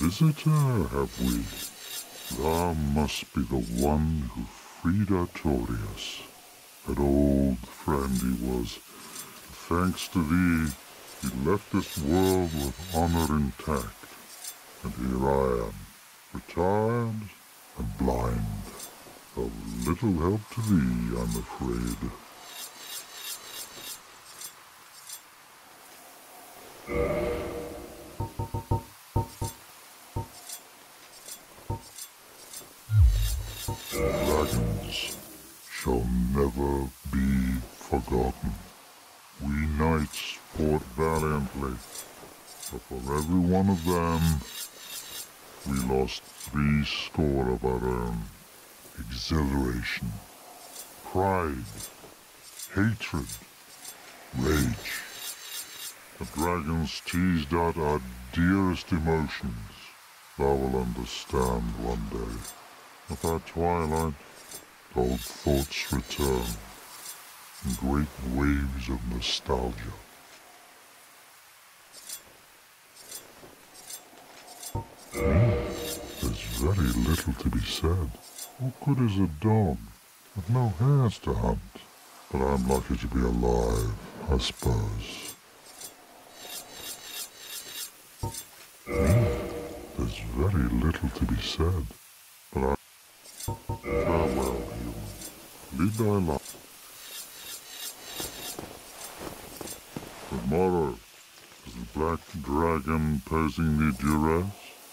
visitor, have we? Thou must be the one who freed Artorias. An old friend he was. Thanks to thee, he left this world with honor intact. And here I am, retired and blind. Of little help to thee, I'm afraid. Dragons shall never be forgotten. We knights fought valiantly, but for every one of them, we lost 70 of our own. Exhilaration, pride, hatred, rage. The dragons teased out our dearest emotions. Thou will understand one day. At that twilight, old thoughts return in great waves of nostalgia. There's very little to be said. What good is a dog with no hares to hunt? But I'm lucky to be alive, I suppose. There's very little to be said. But I... Farewell, human. Lead thy life. Tomorrow, is the black dragon posing thee duress?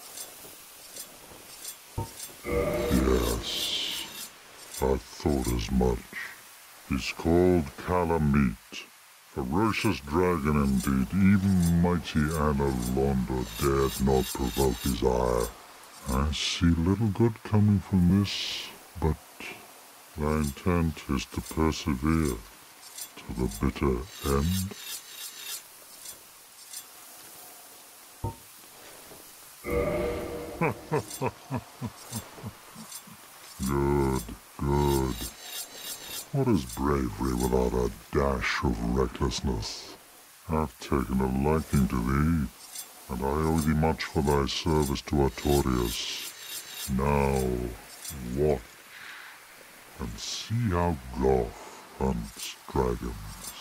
Yes, I thought as much. He's called Calamite. Ferocious dragon indeed. Even mighty Anna Londa dared not provoke his ire. I see little good coming from this, but thy intent is to persevere to the bitter end. Good, good. What is bravery without a dash of recklessness? I've taken a liking to thee, and I owe thee much for thy service to Artorias. Now, watch, and see how Goth hunts dragons.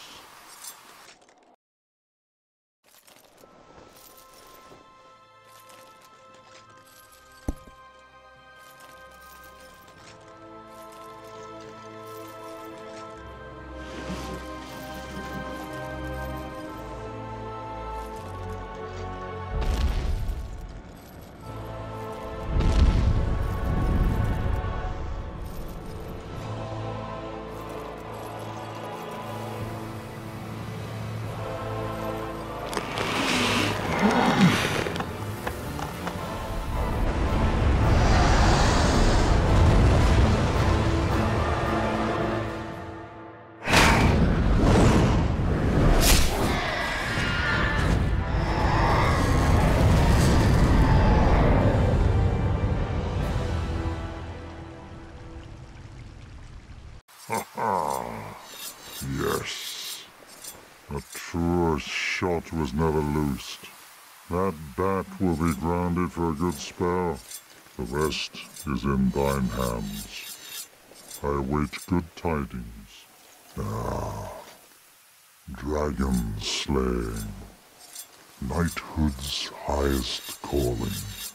Yes, a truer shot was never loosed. That bat will be grounded for a good spell. The rest is in thine hands. I await good tidings. Ah, dragon slaying, knighthood's highest calling.